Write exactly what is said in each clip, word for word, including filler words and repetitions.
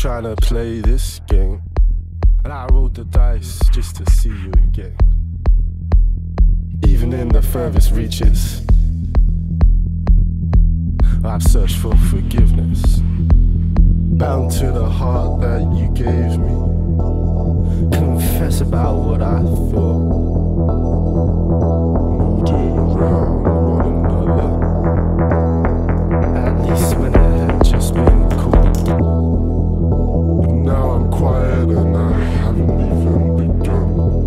trying to play this game, and I rolled the dice just to see you again. Even in the furthest reaches, I've searched for forgiveness, bound to the heart that you gave me. Confess about what I thought, moved around one another, at least when it had just been cool. But now I'm quiet and I haven't even begun.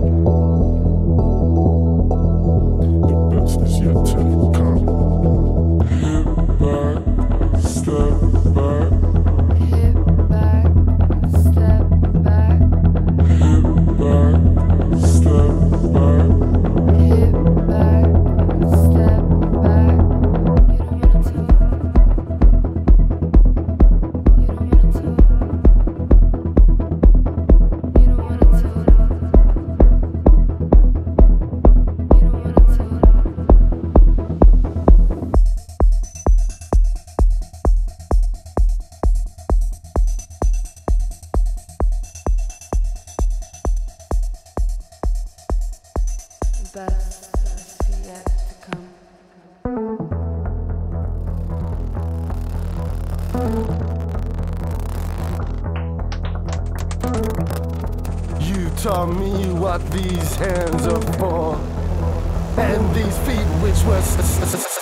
The best is yet to come. Hit back, step back. Hit back, step back. Hit back, step back. Hit back, step back. You don't wanna talk. You don't wanna talk. You don't wanna talk. You don't wanna talk. Best is yet to come. You taught me what these hands are for, and these feet which were s- s- s-